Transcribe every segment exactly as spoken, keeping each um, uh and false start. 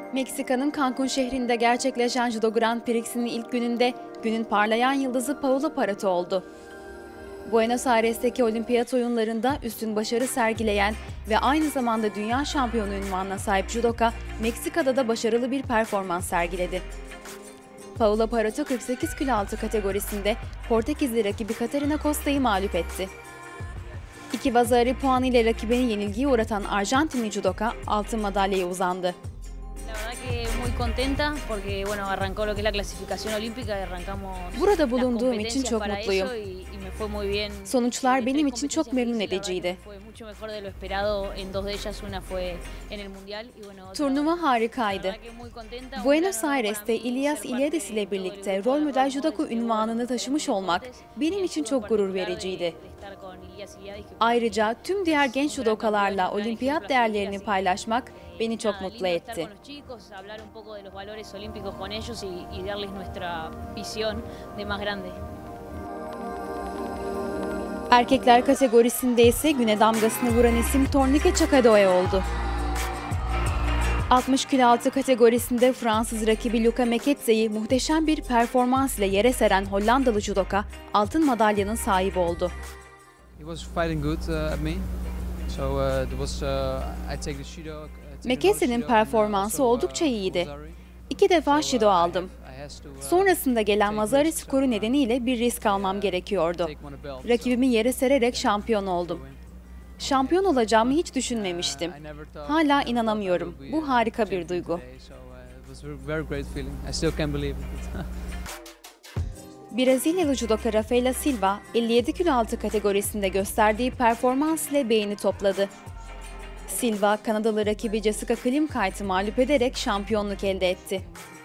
Meksika'nın Cancún şehrinde gerçekleşen Judo Grand Prix'sinin ilk gününde günün parlayan yıldızı Paula Parotto oldu. Buenos Aires'teki olimpiyat oyunlarında üstün başarı sergileyen ve aynı zamanda dünya şampiyonu unvanına sahip judoka, Meksika'da da başarılı bir performans sergiledi. Paula Parotto kırk sekiz kilo altı kategorisinde Portekizli rakibi Catarina Costa'yı mağlup etti. İki Vasari puanı ile rakibini yenilgiye uğratan Arjantinli judoka altın madalyaya uzandı. Burada bulunduğum için çok mutluyum. Sonuçlar benim için çok memnun ediciydi. Turnuva harikaydı. Buenos Aires'te İlyas İlyadis ile birlikte rol model judoku unvanını taşımış olmak benim için çok gurur vericiydi. Ayrıca tüm diğer genç judokalarla olimpiyat değerlerini paylaşmak beni çok mutlu etti. Erkekler kategorisinde ise güne damgasını vuran isim Tornike Chakadze oldu. altmış kilo altı kategorisinde Fransız rakibi Luca Meketze'yi muhteşem bir performans ile yere seren Hollandalı judoka altın madalyanın sahibi oldu. Meketze'nin performansı oldukça iyiydi. İki defa Shido aldım. Sonrasında gelen Vasari skoru nedeniyle bir risk almam gerekiyordu. Rakibimi yere sererek şampiyon oldum. Şampiyon olacağımı hiç düşünmemiştim. Hala inanamıyorum. Bu harika bir duygu. Brezilyalı judoka Rafaela Silva, elli yedi kilo altı kategorisinde gösterdiği performans ile beğeni topladı. Silva, Kanadalı rakibi Jessica Klimkait'i mağlup ederek şampiyonluk elde etti.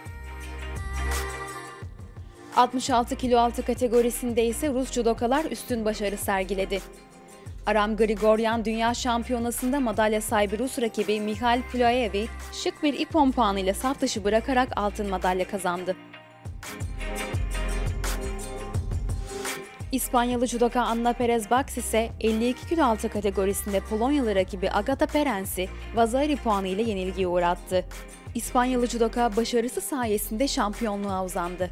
altmış altı kilo altı kategorisinde ise Rus judokalar üstün başarı sergiledi. Aram Grigoryan Dünya Şampiyonası'nda madalya sahibi Rus rakibi Mikhail Pulaev'i şık bir ipon puanı ile saf dışı bırakarak altın madalya kazandı. İspanyalı judoka Anna Perez Bax ise elli iki kilo altı kategorisinde Polonyalı rakibi Agata Perens'i Vasari puanı ile yenilgiye uğrattı. İspanyalı judoka başarısı sayesinde şampiyonluğa uzandı.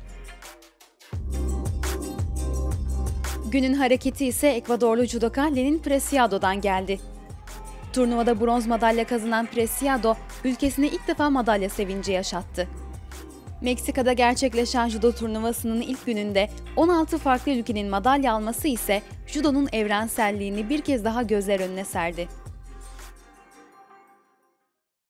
Günün hareketi ise Ekvadorlu judoka Lenin Preciado'dan geldi. Turnuvada bronz madalya kazanan Preciado, ülkesine ilk defa madalya sevinci yaşattı. Meksika'da gerçekleşen judo turnuvasının ilk gününde on altı farklı ülkenin madalya alması ise judonun evrenselliğini bir kez daha gözler önüne serdi.